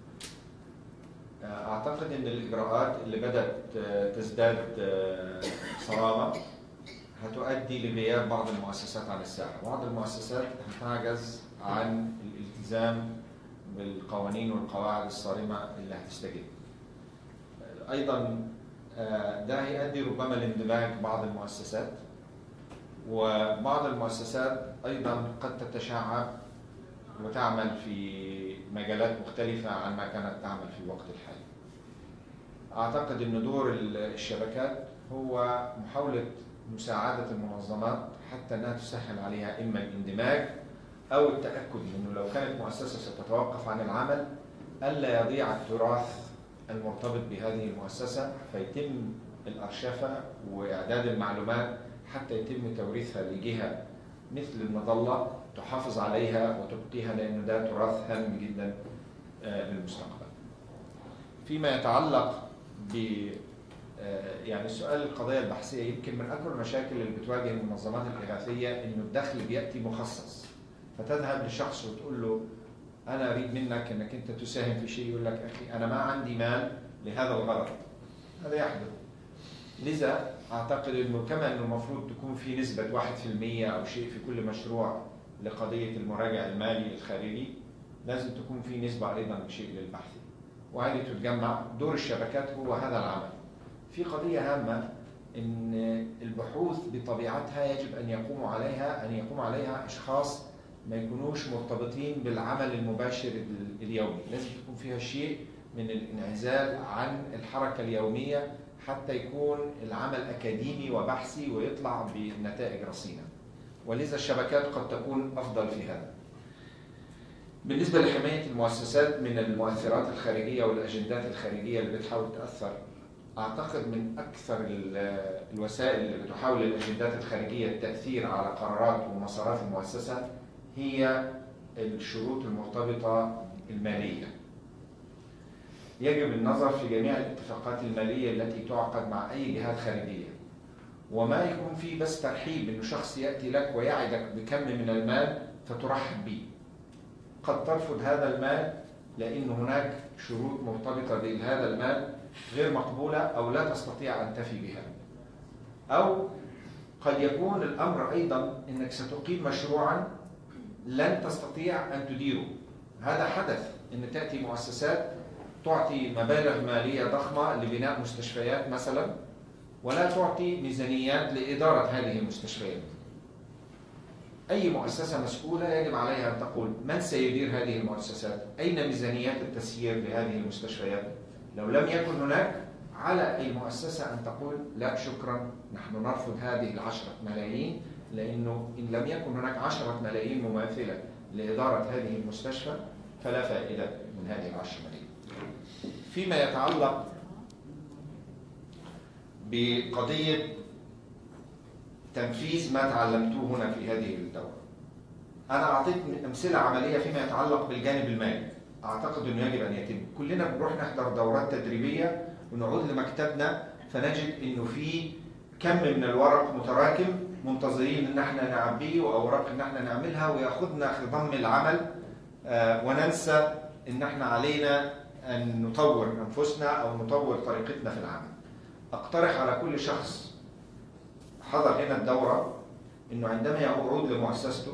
اعتقد ان الاجراءات اللي بدات تزداد صرامه هتؤدي لغياب بعض المؤسسات عن الساحه، بعض المؤسسات هتعجز عن الالتزام بالقوانين والقواعد الصارمه اللي هتستجد. ايضا ده هيؤدي ربما لاندماج بعض المؤسسات، وبعض المؤسسات ايضا قد تتشعب وتعمل في مجالات مختلفه عن ما كانت تعمل في الوقت الحالي. اعتقد ان دور الشبكات هو محاوله مساعده المنظمات حتى انها تسهل عليها اما الاندماج او التاكد انه لو كانت مؤسسه ستتوقف عن العمل الا يضيع التراث المرتبط بهذه المؤسسه، فيتم الارشفه واعداد المعلومات حتى يتم توريثها لجهه مثل المظله تحافظ عليها وتبقيها، لانه ده تراث هام جدا للمستقبل. فيما يتعلق ب يعني سؤال القضايا البحثيه، يمكن من اكبر المشاكل اللي بتواجه المنظمات الاغاثيه انه الدخل بياتي مخصص، فتذهب لشخص وتقول له انا اريد منك انك انت تساهم في شيء، يقول لك اخي انا ما عندي مال لهذا الغرض. هذا يحدث. لذا اعتقد انه كما انه المفروض تكون في نسبه واحد بالمئة او شيء في كل مشروع لقضيه المراجع المالي الخارجي، لازم تكون في نسبه ايضا شيء للبحث، وهذه تتجمع. دور الشبكات هو هذا العمل. في قضيه هامه ان البحوث بطبيعتها يجب ان يقوم عليها ان يقوم عليها اشخاص ما يكونوش مرتبطين بالعمل المباشر اليومي، لازم تكون فيها شيء من الانعزال عن الحركه اليوميه حتى يكون العمل اكاديمي وبحثي ويطلع بنتائج رصينه. ولذا الشبكات قد تكون افضل في هذا. بالنسبه لحمايه المؤسسات من المؤثرات الخارجيه والاجندات الخارجيه اللي بتحاول تاثر، اعتقد من اكثر الوسائل اللي بتحاول الاجندات الخارجيه التاثير على قرارات ومسارات المؤسسه هي الشروط المرتبطه الماليه. يجب النظر في جميع الاتفاقات الماليه التي تعقد مع اي جهات خارجيه، وما يكون فيه بس ترحيب انه شخص ياتي لك ويعدك بكم من المال فترحب به. قد ترفض هذا المال لان هناك شروط مرتبطه بهذا المال غير مقبوله او لا تستطيع ان تفي بها. او قد يكون الامر ايضا انك ستقيم مشروعا لن تستطيع ان تديره. هذا حدث ان تاتي مؤسسات تعطي مبالغ ماليه ضخمه لبناء مستشفيات مثلا، ولا تعطي ميزانيات لاداره هذه المستشفيات. اي مؤسسه مسؤوله يجب عليها ان تقول من سيدير هذه المؤسسات؟ اين ميزانيات التسيير لهذه المستشفيات؟ لو لم يكن هناك على اي مؤسسه ان تقول لا شكرا نحن نرفض هذه العشره ملايين، لانه ان لم يكن هناك عشره ملايين مماثله لاداره هذه المستشفى فلا فائده من هذه العشره ملايين. فيما يتعلق بقضيه تنفيذ ما تعلمتوه هنا في هذه الدوره، انا اعطيت امثله عمليه فيما يتعلق بالجانب المالي، اعتقد انه يجب ان يتم. كلنا بنروح نحضر دورات تدريبيه ونعود لمكتبنا فنجد انه في كم من الورق متراكم منتظرين ان احنا نعبيه واوراق ان احنا نعملها وياخذنا في ضم العمل، آه وننسى ان احنا علينا ان نطور انفسنا او نطور طريقتنا في العمل. اقترح على كل شخص حضر هنا الدورة انه عندما يعود لمؤسسته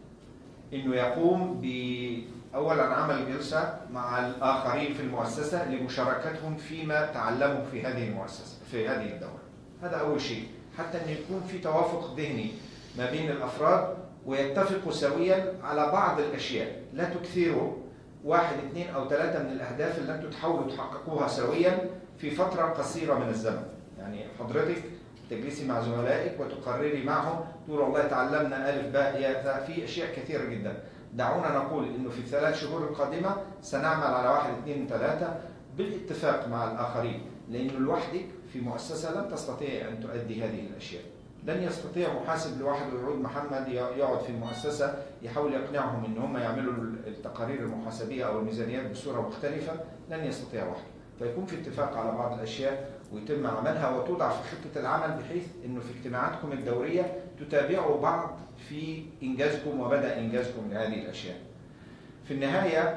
انه يقوم بأولا عمل جلسة مع الآخرين في المؤسسة لمشاركتهم فيما تعلموا في هذه المؤسسة في هذه الدورة. هذا أول شيء، حتى أن يكون في توافق ذهني ما بين الأفراد ويتفقوا سويا على بعض الأشياء. لا تكثروا واحد اثنين أو ثلاثة من الأهداف اللي أنتم تحاولوا تحققوها سويا في فترة قصيرة من الزمن. يعني حضرتك تجلسي مع زملائك وتقرري معهم تقول والله تعلمنا ألف باء ياء، في أشياء كثيرة جدا. دعونا نقول إنه في الثلاث شهور القادمة سنعمل على واحد اثنين ثلاثة بالاتفاق مع الآخرين، لأنه لوحدك في مؤسسة لن تستطيع أن تؤدي هذه الأشياء. لن يستطيع محاسب لوحده يعود محمد يقعد في المؤسسة يحاول يقنعهم إن هم يعملوا التقارير المحاسبية أو الميزانيات بصورة مختلفة، لن يستطيع وحده. فيكون في اتفاق على بعض الأشياء ويتم عملها وتوضع في خطة العمل، بحيث إنه في اجتماعاتكم الدورية تتابعوا بعض في إنجازكم وبدأ إنجازكم لهذه الأشياء. في النهاية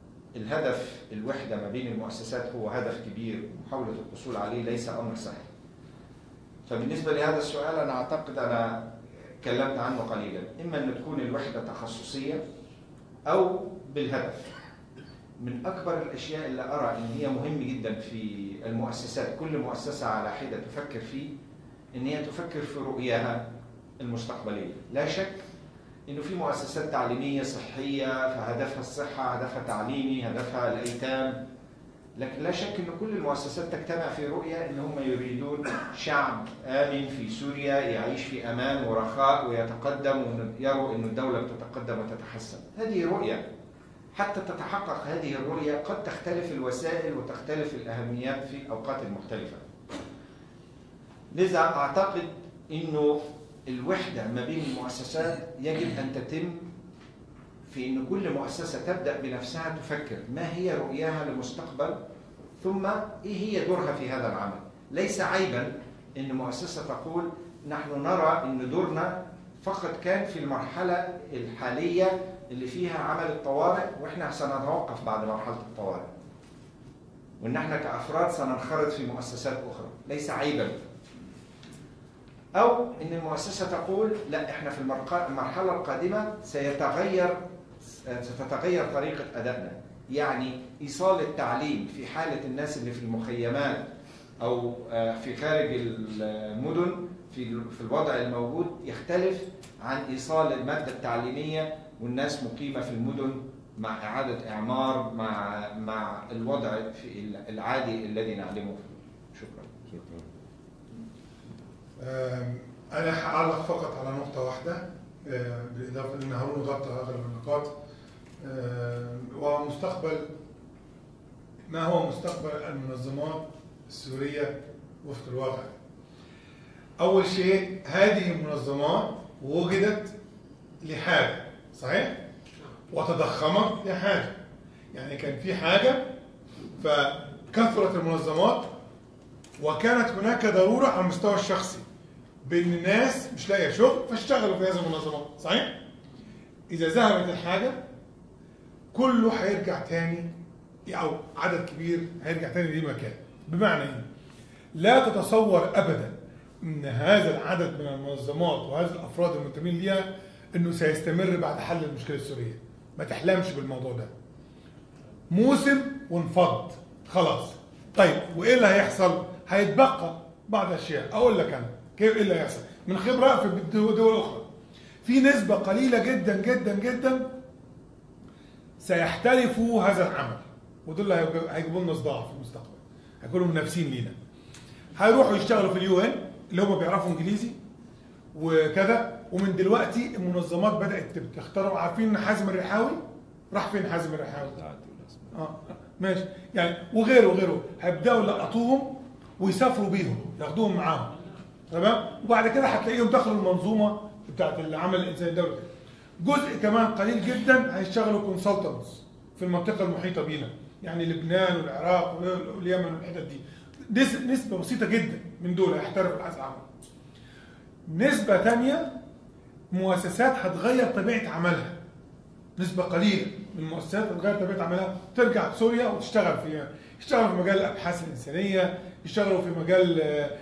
الهدف الوحدة ما بين المؤسسات هو هدف كبير، محاولة الحصول عليه ليس أمر سهل. فبالنسبة لهذا السؤال أنا أعتقد أنا تكلمت عنه قليلا، إما أن تكون الوحدة تخصصية أو بالهدف. من أكبر الأشياء اللي أرى أن هي مهم جدا في المؤسسات، كل مؤسسة على حدة تفكر فيه، أن هي تفكر في رؤياها المستقبلية. لا شك أنه في مؤسسات تعليمية صحية فهدفها الصحة، هدفها تعليمي، هدفها الأيتام، لكن لا شك أن كل المؤسسات تجتمع في رؤية أن هم يريدون شعب آمن في سوريا يعيش في أمان ورخاء ويتقدم، ويروا أن الدولة بتتقدم وتتحسن. هذه رؤية. حتى تتحقق هذه الرؤية قد تختلف الوسائل وتختلف الأهميات في الأوقات المختلفة. لذا أعتقد أنه الوحدة ما بين المؤسسات يجب أن تتم في أن كل مؤسسة تبدأ بنفسها تفكر ما هي رؤياها للمستقبل، ثم إيه هي دورها في هذا العمل. ليس عيبا أن مؤسسة تقول نحن نرى أن دورنا فقط كان في المرحلة الحالية اللي فيها عمل الطوارئ، وإحنا سنتوقف بعد مرحلة الطوارئ، وإن إحنا كأفراد سننخرط في مؤسسات أخرى. ليس عيبا. أو إن المؤسسة تقول لا، إحنا في المرحلة القادمة سيتغير ستتغير طريقة أدائنا. يعني إيصال التعليم في حالة الناس اللي في المخيمات أو في خارج المدن في في الوضع الموجود يختلف عن إيصال المادة التعليمية والناس مقيمة في المدن مع إعادة إعمار مع مع الوضع في العادي الذي نعلمه. شكرا. شكرا. أنا هعلق فقط على نقطة واحدة بالإضافة لأن هارون غطى أغلب النقاط، ومستقبل ما هو مستقبل المنظمات السورية وفق الواقع. أول شيء هذه المنظمات وجدت لحاجة، صحيح؟ وتضخمت لحاجة. يعني كان في حاجة فكثرت المنظمات، وكانت هناك ضرورة على المستوى الشخصي بأن الناس مش لاقية شغل فاشتغلوا في هذه المنظمات، صحيح؟ إذا ذهبت الحاجة كله هيرجع تاني، أو عدد كبير هيرجع تاني لمكان. بمعنى إيه؟ لا تتصور أبدا أن هذا العدد من المنظمات وهذه الأفراد المنتمين ليها أنه سيستمر بعد حل المشكلة السورية. ما تحلمش بالموضوع ده. موسم وانفض خلاص. طيب وإيه اللي هيحصل؟ هيتبقى بعض الأشياء. أقول لك أنا كيف إيه اللي هيحصل من خبرة في دول أخرى. في نسبة قليلة جدا جدا جدا سيحترفوا هذا العمل، ودول هيجيبوا لنا صداع في المستقبل، هيكونوا منافسين لينا. هيروحوا يشتغلوا في اليو ان اللي هم بيعرفوا انجليزي وكذا. ومن دلوقتي المنظمات بدات تخترع. عارفين ان حازم الرحاوي راح فين؟ حازم الرحاوي اه ماشي يعني، وغيره وغيره هيبداوا يلقطوهم ويسافروا بيهم ياخدوهم معاهم، تمام. وبعد كده هتلاقيهم دخلوا المنظومه بتاعت العمل الانساني الدولي. جزء كمان قليل جدا هيشتغلوا كونسلتنتس في المنطقه المحيطه بينا، يعني لبنان والعراق واليمن والحتت دي. نسبه بسيطه جدا من دول هيحترفوا البحث العملي. نسبه ثانيه مؤسسات هتغير طبيعه عملها، نسبه قليله من المؤسسات هتغير طبيعه عملها، ترجع سوريا وتشتغل فيها، يشتغلوا في مجال الابحاث الانسانيه، يشتغلوا في مجال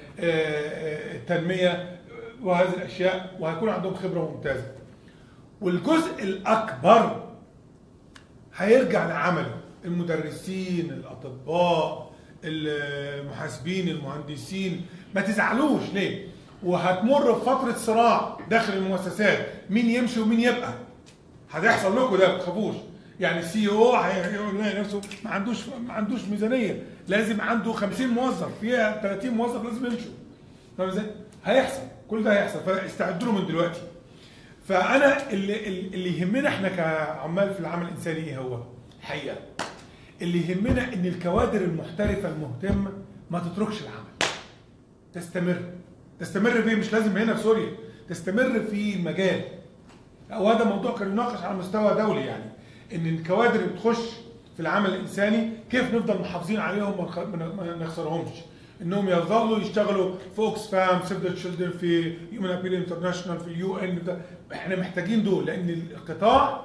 التنميه وهذه الاشياء، وهيكون عندهم خبره ممتازه. والجزء الاكبر هيرجع لعمله، المدرسين، الاطباء، المحاسبين، المهندسين. ما تزعلوش ليه؟ وهتمر بفتره صراع داخل المؤسسات، مين يمشي ومين يبقى. هتحصل لكم ده، ما تخافوش. يعني السي او هيلاقي نفسه ما عندوش ما عندوش ميزانيه، لازم عنده خمسين موظف، فيها ثلاثين موظف لازم يمشوا. فاهم ازاي؟ هيحصل، كل ده هيحصل، فاستعدوا له من دلوقتي. فانا اللي اللي يهمنا احنا كعمال في العمل الانساني ايه هو؟ الحقيقه اللي يهمنا ان الكوادر المحترفه المهتمه ما تتركش العمل. تستمر. تستمر فيه، مش لازم هنا في سوريا، تستمر في المجال. وهذا موضوع كان يناقش على مستوى دولي، يعني ان الكوادر اللي بتخش في العمل الانساني كيف نفضل محافظين عليهم وما نخسرهمش. انهم يظلوا يشتغلوا في اوكس فام، سيف ذا تشيلدرن، في هيومن ابيل انترناشونال، في اليو ان. احنا محتاجين دول، لان القطاع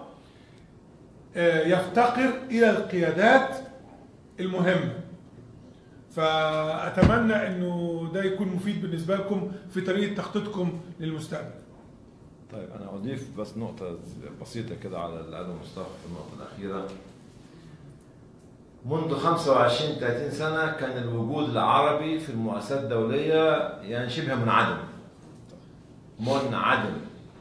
يفتقر الى القيادات المهمه. فاتمنى انه ده يكون مفيد بالنسبه لكم في طريقه تخطيطكم للمستقبل. طيب انا اضيف بس نقطه بسيطه كده على اللي قاله مصطفى في النقطه الاخيره. منذ خمسة وعشرين ثلاثين سنه كان الوجود العربي في المؤسسات الدوليه يعني شبه منعدم. منعدم.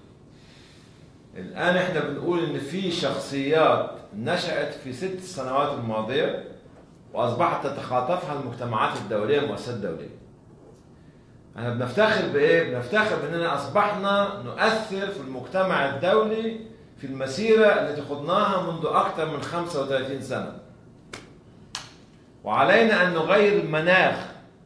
الان احنا بنقول ان في شخصيات نشأت في ست سنوات الماضيه واصبحت تتخاطفها المجتمعات الدوليه والمؤسسات الدوليه. احنا بنفتخر بايه؟ بنفتخر باننا اصبحنا نؤثر في المجتمع الدولي في المسيره التي خضناها منذ اكثر من خمسة وثلاثين سنه. وعلينا ان نغير المناخ.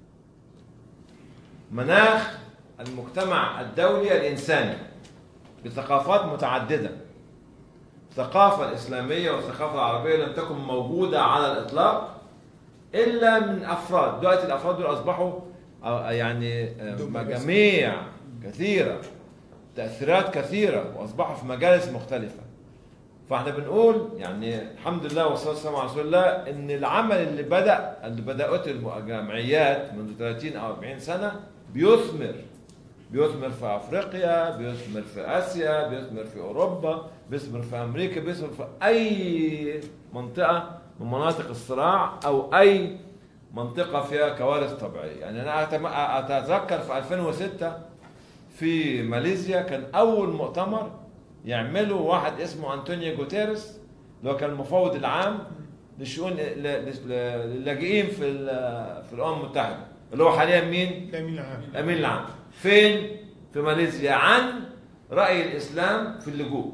مناخ المجتمع الدولي الانساني بثقافات متعدده. الثقافه الاسلاميه والثقافه العربيه لم تكن موجوده على الاطلاق الا من افراد، دلوقتي الافراد دول اصبحوا يعني مجاميع كثيره، تاثيرات كثيره، واصبحوا في مجالس مختلفه. فاحنا بنقول يعني الحمد لله والصلاه والسلام على رسول الله ان العمل اللي بدا اللي بداته الجمعيات منذ ثلاثين او أربعين سنه بيثمر. بيثمر في افريقيا، بيثمر في اسيا، بيثمر في اوروبا، بيثمر في امريكا، بيثمر في اي منطقه من مناطق الصراع او اي منطقه فيها كوارث طبيعيه. يعني انا اتذكر في ألفين وستة في ماليزيا كان اول مؤتمر يعمله واحد اسمه أنطونيو جوتيريس، اللي هو كان المفوض العام للشؤون اللاجئين في في الامم المتحده، اللي هو حاليا مين؟ الامين العام. الامين العام. فين؟ في ماليزيا، عن راي الاسلام في اللجوء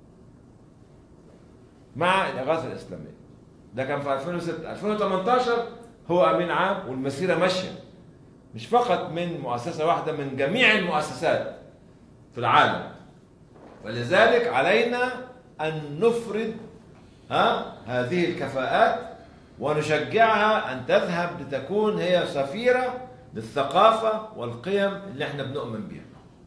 مع الاغاثه الاسلاميه. ده كان في ألفين وستة. ألفين وثمانية عشر هو امين عام، والمسيره ماشيه مش فقط من مؤسسه واحده، من جميع المؤسسات في العالم. ولذلك علينا ان نفرض ها هذه الكفاءات ونشجعها ان تذهب لتكون هي سفيره للثقافه والقيم اللي احنا بنؤمن بيها.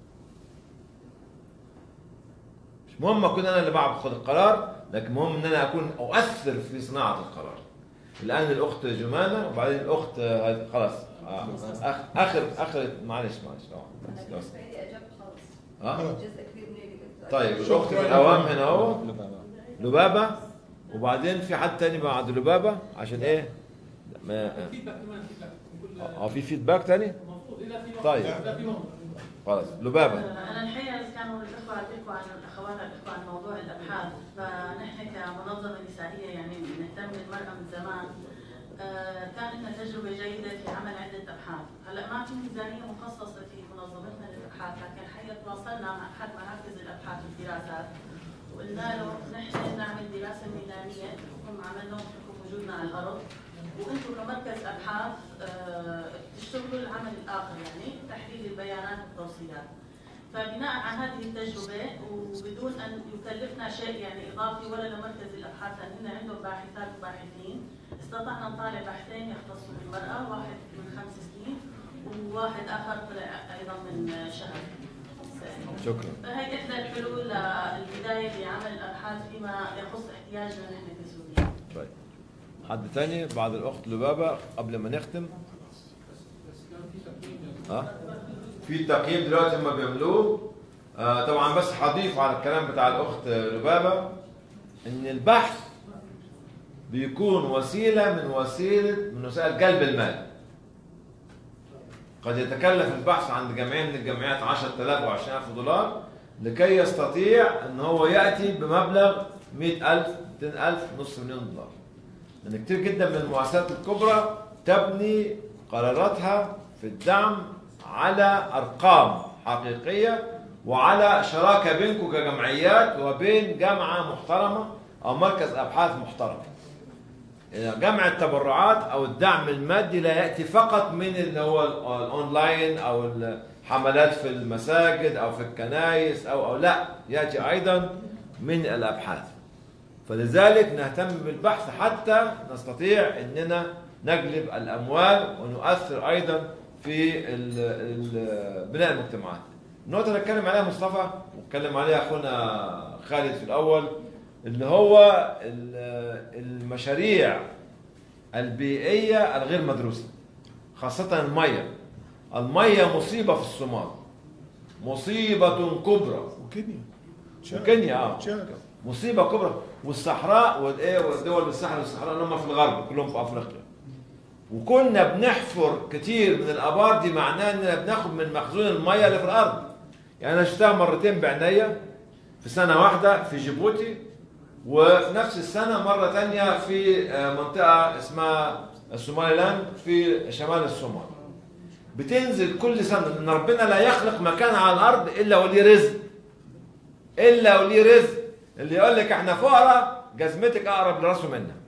مش مهم اكون انا اللي باخد القرار، لكن مهم ان انا اكون اؤثر في صناعه القرار. الان الاخت جمانه وبعدين الاخت خلاص اخر اخر اخر معلش معلش اه اه طيب الاخت الاوام هنا اهو لبابه، وبعدين في حد تاني بعد لبابه عشان ايه؟ ما اه في فيدباك تاني؟ طيب خلاص لبابه. انا الحقيقه كانوا الاخوه بيحكوا عن الاخوات بيحكوا عن موضوع الابحاث، فنحن كمنظمه نسائيه يعني نهتم بالمراه من زمان. آه كان لنا تجربه جيده في عمل عده ابحاث، هلا ما في ميزانيه مخصصه في منظمتنا للابحاث، لكن الحقيقه تواصلنا مع احد مراكز الابحاث والدراسات وقلنا له نحن نعمل دراسه ميدانيه نكون عملنا بحكم وجودنا على الارض، وانتم كمركز ابحاث آه تشتغلوا العمل الاخر يعني تحليل البيانات والتوصيات. فبناء على هذه التجربه وبدون ان يكلفنا شيء يعني اضافي ولا لمركز الابحاث لان عندهم باحثات وباحثين، استطعنا نطالع بحثين يختصوا بالمراه، واحد من خمس وواحد اخر طلع ايضا من شهر. شكرا. فهي احدى الحلول للبدايه بعمل الابحاث فيما يخص احتياجنا نحن كسوريا. طيب. حد ثاني بعد الاخت لبابه قبل ما نختم؟ ها؟ أه؟ في تقييم دلوقتي هم بيعملوه. آه طبعا بس هضيف على الكلام بتاع الاخت لبابه ان البحث بيكون وسيله من وسيله من وسائل جلب المال. قد يتكلف البحث عند جمعيه من الجمعيات عشرة آلاف و عشرين ألف دولار لكي يستطيع ان هو ياتي بمبلغ مئة ألف مئتين ألف نصف مليون دولار. لان كتير جدا من المؤسسات الكبرى تبني قراراتها في الدعم على ارقام حقيقيه وعلى شراكه بينكم كجمعيات وبين جامعه محترمه او مركز ابحاث محترم. جمع التبرعات او الدعم المادي لا ياتي فقط من اللي هو الاونلاين او الحملات في المساجد او في الكنائس او او لا، ياتي ايضا من الابحاث. فلذلك نهتم بالبحث حتى نستطيع اننا نجلب الاموال ونؤثر ايضا في بناء المجتمعات. النقطه اللي اتكلم عليها مصطفى واتكلم عليها اخونا خالد في الاول اللي هو المشاريع البيئيه الغير مدروسه، خاصه الميه. الميه مصيبه في الصومال، مصيبه كبرى. وكينيا وكينيا اه مصيبه كبرى، والصحراء والايه والدول بالصحراء والصحراء اللي هم في الغرب كلهم في افريقيا. وكنا بنحفر كتير من الابار دي، معناه اننا بناخد من مخزون الميه اللي في الارض. يعني انا شفتها مرتين بعناية في سنه واحده في جيبوتي، وفي نفس السنه مره ثانيه في منطقه اسمها الصومالي لاند في شمال الصومال. بتنزل كل سنه لان ربنا لا يخلق مكان على الارض الا وليه رزق. الا وليه رزق. اللي يقول لك احنا فقراء جزمتك اقرب لراسه منها.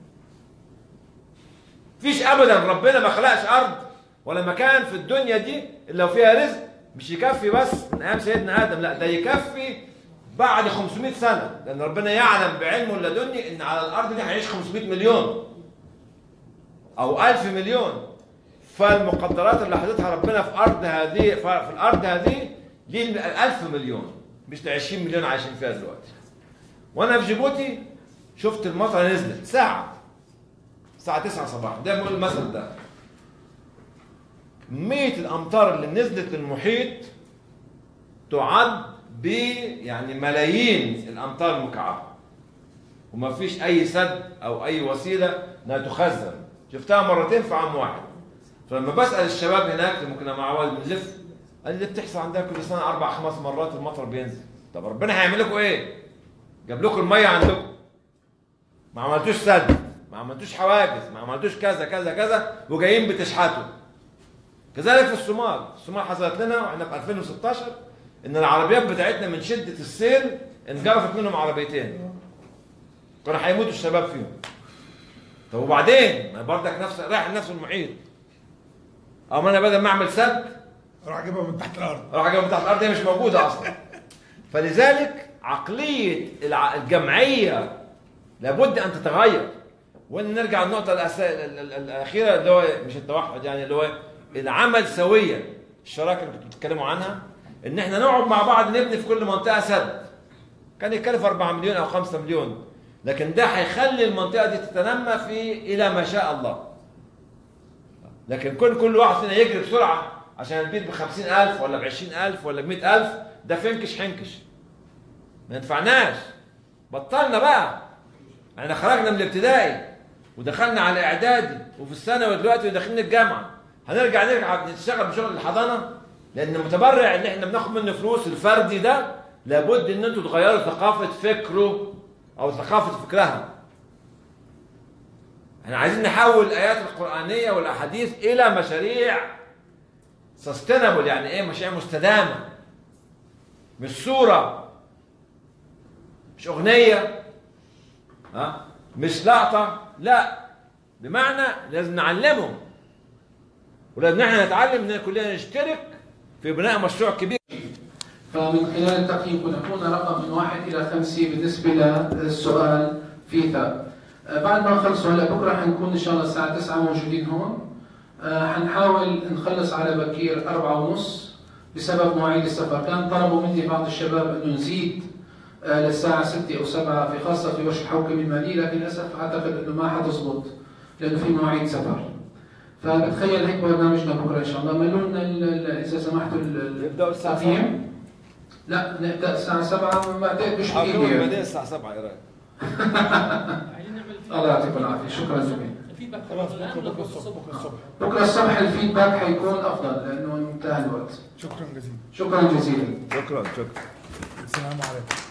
فيش ابدا، ربنا ما خلقش ارض ولا مكان في الدنيا دي الا وفيها رزق. مش يكفي بس من ايام سيدنا ادم، لا ده يكفي بعد خمسمئة سنه، لان ربنا يعلم بعلمه اللدني ان على الارض دي هيعيش خمسمئة مليون او ألف مليون. فالمقدرات اللي حاططها ربنا في ارض هذه في الارض هذه دي ألف مليون، مش ل عشرين مليون عايشين فيها دلوقتي. وانا في جيبوتي شفت المطره نزلت ساعه الساعه تسعة صباحا، ده بقول المثل ده. كميه الامطار اللي نزلت للمحيط تعد ب يعني ملايين الامطار المكعبه، وما فيش اي سد او اي وسيله انها تخزن. شفتها مرتين في عام واحد. فلما بسال الشباب هناك اللي ممكن مع والد بنلف، قال لي بتحصل عندها كل سنه اربع خمس مرات المطر بينزل. طب ربنا هيعمل لكم ايه؟ جاب لكم الميه عندكم، ما عملتوش سد، ما عملتوش حواجز، ما عملتوش كذا كذا كذا، وجايين بتشحتوا. كذلك في الصومال، الصومال حصلت لنا واحنا في ألفين وستة عشر ان العربيات بتاعتنا من شده السيل انجرفت منهم عربيتين. كانوا هيموتوا الشباب فيهم. طب وبعدين؟ ما برضك نفس رايح نفس المحيط. او انا بدل ما اعمل سد راح اجيبها من تحت الارض. راح اجيبها من تحت الارض، هي مش موجوده اصلا. فلذلك عقليه الجمعيه لابد ان تتغير. وان نرجع للنقطه الاخيره اللي هو مش التوحد، يعني اللي هو العمل سويا، الشراكه اللي بتتكلموا عنها، ان احنا نقعد مع بعض نبني في كل منطقه سد. كان يكلف أربعة مليون او خمسة مليون، لكن ده هيخلي المنطقه دي تتنمى في الى ما شاء الله. لكن كل كل واحد فينا يجري بسرعه عشان البيت ب خمسين ألف ولا ب عشرين ألف ولا ب مئة ألف، ده فنكش حنكش. ما ينفعناش. بطلنا بقى. احنا خرجنا من الابتدائي ودخلنا على اعدادي وفي الثانوي دلوقتي وداخلين الجامعه. هنرجع نرجع نشتغل بشغل الحضانه؟ لان المتبرع اللي احنا بناخد منه فلوس الفردي ده لابد ان انتوا تغيروا ثقافه فكره او ثقافه فكرها. احنا عايزين نحول الايات القرانيه والاحاديث الى مشاريع سستينبل، يعني ايه؟ مشاريع مستدامه. مش صوره، مش اغنيه، ها؟ مش لقطه، لا. بمعنى لازم نعلمهم، ولازم احنا نتعلم ان كلنا نشترك في بناء مشروع كبير. فمن خلال التقييم كنا رقم من واحد الى خمسه بالنسبه للسؤال في ثاب. بعد ما نخلصوا هلا بكره حنكون ان شاء الله الساعه تسعة موجودين هون. حنحاول نخلص على بكير أربعة ونص بسبب مواعيد السفر. كان طلبوا مني بعض الشباب انه نزيد للساعة ستة أو سبعة في خاصة في ورشة الحوكمة المالية، لكن للأسف أعتقد انه ما حتزبط لأنه في مواعيد سفر. فبتخيل هيك برنامجنا بكره ان شاء الله. ملوا لنا اذا سمحتوا نبدأ الساعة سبعة. لا نبدأ الساعة سبعة، ما بعتقد مش بايدي. بايدي. بدأ الساعة سبعة ايه رايك؟ الله يعطيكم العافية، شكرا جزيلا. خلاص بكره بكره الصبح بكره الصبح بكره الصبح الفيدباك حيكون افضل لانه انتهى الوقت. شكرا جزيلا. شكرا جزيلا. شكرا شكرا. السلام عليكم.